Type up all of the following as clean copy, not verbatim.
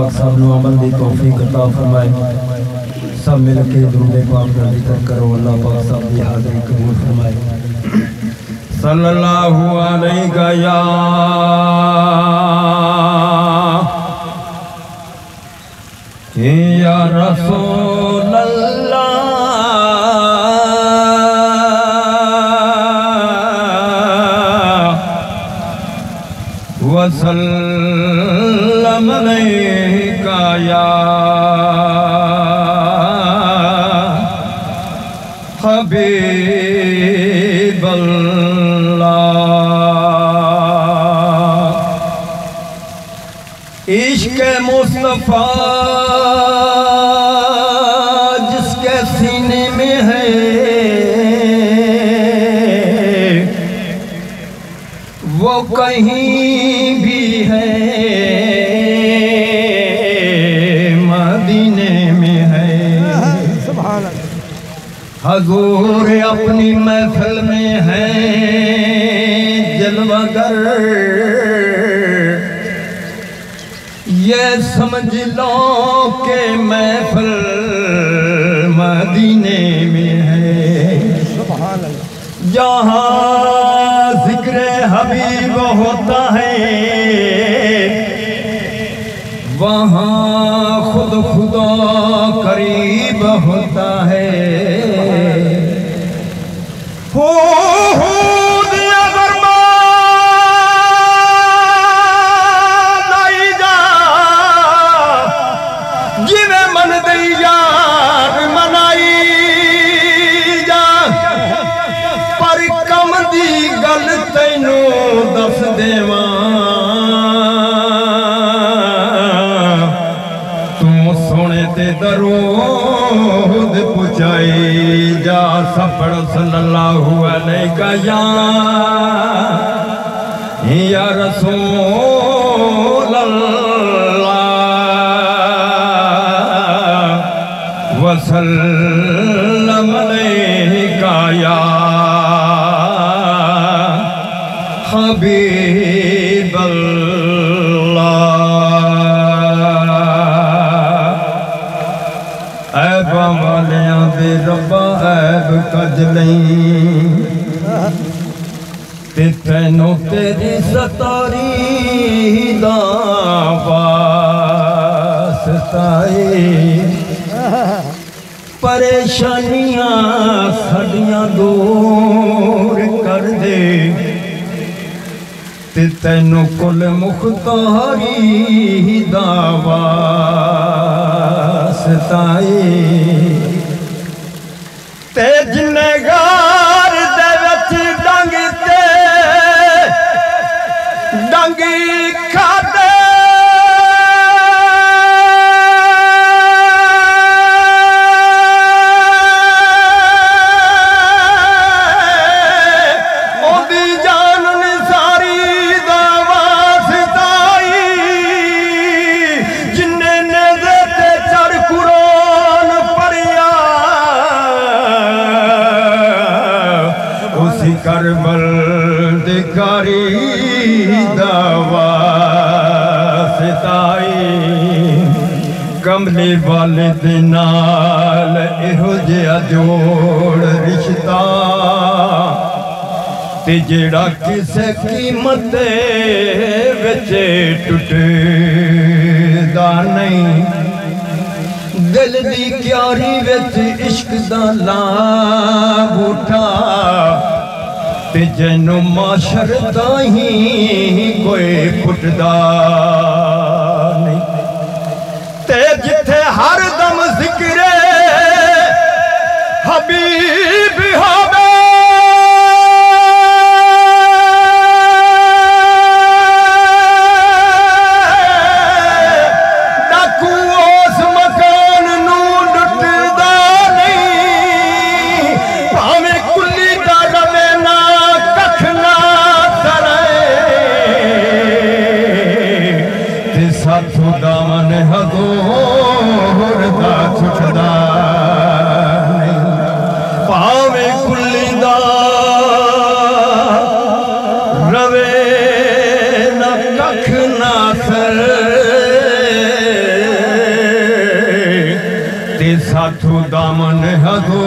पाक साहब नु अमल दी तौफीक अता फरमाए। सब मिल के दुरूद पाक दा जिक्र करो। अल्लाह पाक साहब दी हाज़िरी कबूल फरमाए। सल्लल्लाहु अलैहि या रसूल अल्लाह वसल्लम अलैका या हबीब अल्लाह। इश्क़ मुस्तफ़ा जिसके सीने में है वो कहीं भी है, मदीने में है। हजूर अपनी महफिल में है जलवागर, ये समझ लो के महफिल मदीने में है। जहाँ जिक्र हबीब होता है वहाँ खुद खुदा करीब होता है। हो दस देवा तू सोने ते दरूद पुचाई जा। सफर सल्लल्लाहु अलैहि या रसूल अल्लाह वसल्लम अलैका या हबीब अल्लाह। ऐब वालियां दे रब्बा ऐब कज लईं ते तैनू तेरी सतारी दा वास्ता परेशानियां साडियां दूर कर दे ते तैनू कुल मुख्तारी दा वास्ता ते जिन्ने गार दे विच डंग ते डंगी खादे करबल दिकारी दवा सिताई कमले वाले दे नाल इहो जिहा जोड़ रिश्ता ते जेड़ा किसे कीमत विच टुटदा नहीं। दिल दी क्यारी विच इश्क दा लाभ उठा ते जैनू माशर ताही कोई पुटदा नहीं। ते जिथे हर दम जिक्र हबीब होवे दामन हजूर दा छुटदा नहीं। पावे कुल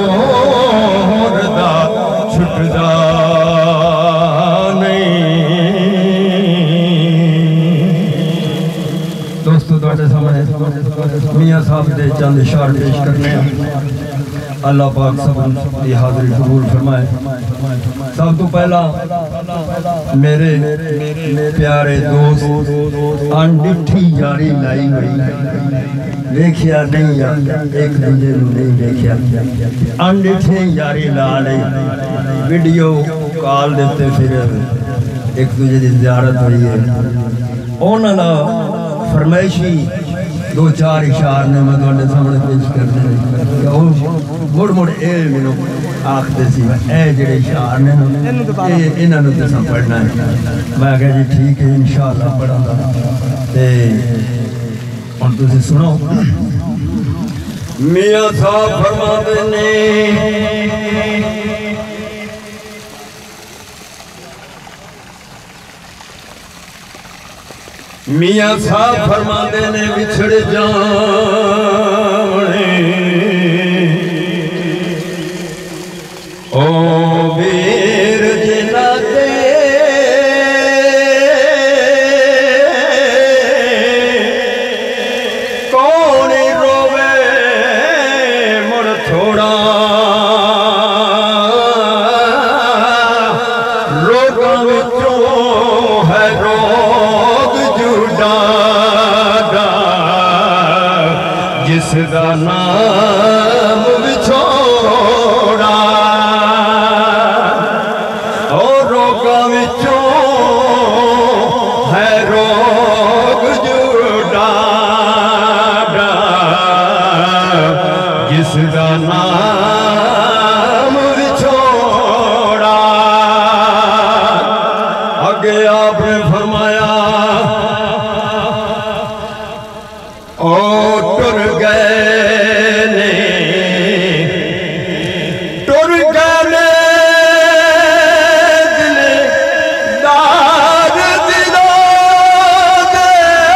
जोर दा छुटदा मियां साहब दे चंद इशार पेश करने अल्लाह पाक सब की हाज़िरी कबूल फरमाए। सब तो पहला मेरे प्यारे दोस्त अनडिठी यारी लाई हुई देखिया नहीं एक दूजे नहीं देखिया अनडिठी यारी ला ली वीडियो कॉल देते फिर एक दूजे की ज़ियारत हुई है। उन्होंने फरमाइशी दो चार इशार ने मैं थोड़े सामने पेश करने मुड़ मुड़ ए मैनू आखते सी ए जेडे इशार ने इन्होंने तुसा पढ़ना है। मैं कहा जी ठीक है इंशाअल्लाह पढ़ांगा ते हुण तुसीं सुनो। मियां साहब फरमाते ने मियां साहब फरमाते ने विछड़ जाने ओ वीर जिना दे कौन रोवे मुड़ थोड़ा रोगां विचों है जिसदा नाम विछोड़ा और रोगां विचों है रोग जुड़ा जिसदा नाम विछोड़ा। आगे आपने फरमाया ओ टुर गए ने दिलदार दिलों दे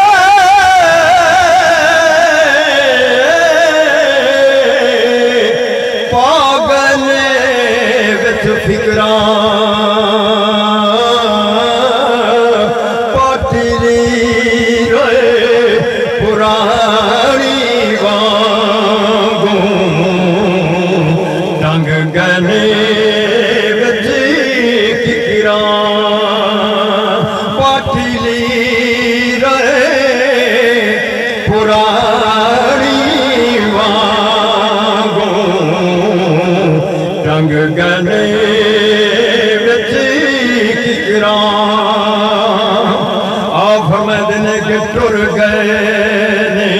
पागल विच फिकरां पाटिरी रोए पुरानी वांगू रंग गले विच किकरां पाटिली रहे पुरानी वांगू रंग गले विच किकरां। आप फरमाते ने कि टुर गए ने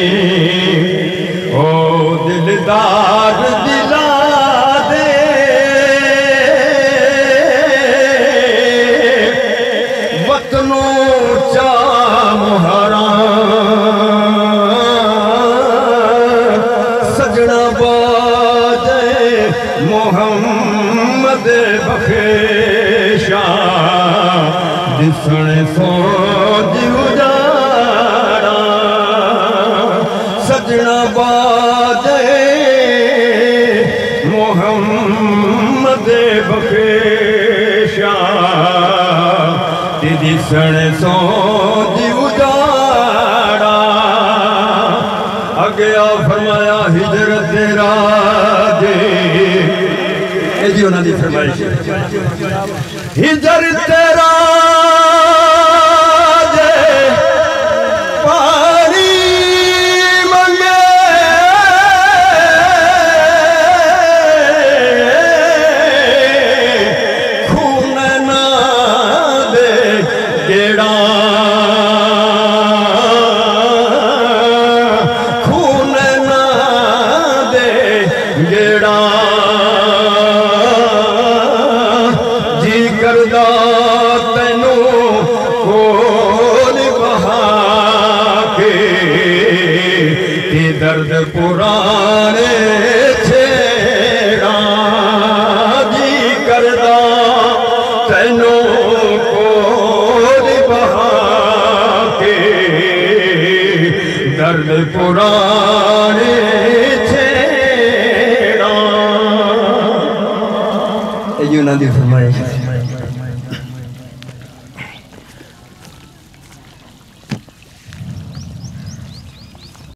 ओ दिलदार दिला दे वतनों चा मुहारा सजना बाजे मोहम्मद बखेशा दिसण सोच उजाड़ा सजना बाजे मोहम्मद बखेशा दिसण सोच उजाड़ा। अगे आ फरमाया हिजरत राजे जी उन्होंने फरमाइश हिजरत तेरा पानी मंगे खून ना दे गेड़ा खून ना दे गेड़ा करदा तैनू कोल बहा के दर्द पुराने छेड़ा जी करदा तैनू कोल बहा के दर्द पुराने छेड़ा। उन्होंने फरमाइश